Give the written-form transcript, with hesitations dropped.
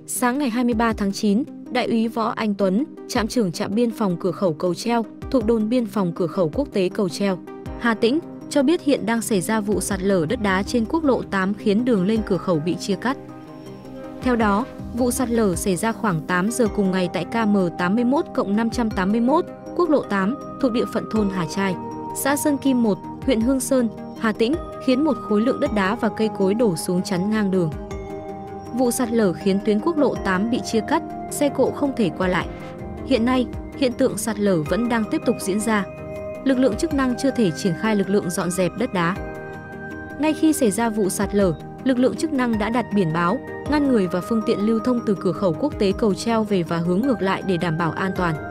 Sáng ngày 23 tháng 9, Đại úy Võ Anh Tuấn, trạm trưởng trạm biên phòng cửa khẩu Cầu Treo, thuộc đồn biên phòng cửa khẩu quốc tế Cầu Treo, Hà Tĩnh, cho biết hiện đang xảy ra vụ sạt lở đất đá trên quốc lộ 8 khiến đường lên cửa khẩu bị chia cắt. Theo đó, vụ sạt lở xảy ra khoảng 8 giờ cùng ngày tại KM 81+581, quốc lộ 8, thuộc địa phận thôn Hà Trai, xã Sơn Kim 1, huyện Hương Sơn, Hà Tĩnh, khiến một khối lượng đất đá và cây cối đổ xuống chắn ngang đường. Vụ sạt lở khiến tuyến quốc lộ 8 bị chia cắt, xe cộ không thể qua lại. Hiện nay, hiện tượng sạt lở vẫn đang tiếp tục diễn ra. Lực lượng chức năng chưa thể triển khai lực lượng dọn dẹp đất đá. Ngay khi xảy ra vụ sạt lở, lực lượng chức năng đã đặt biển báo, ngăn người và phương tiện lưu thông từ cửa khẩu quốc tế Cầu Treo về và hướng ngược lại để đảm bảo an toàn.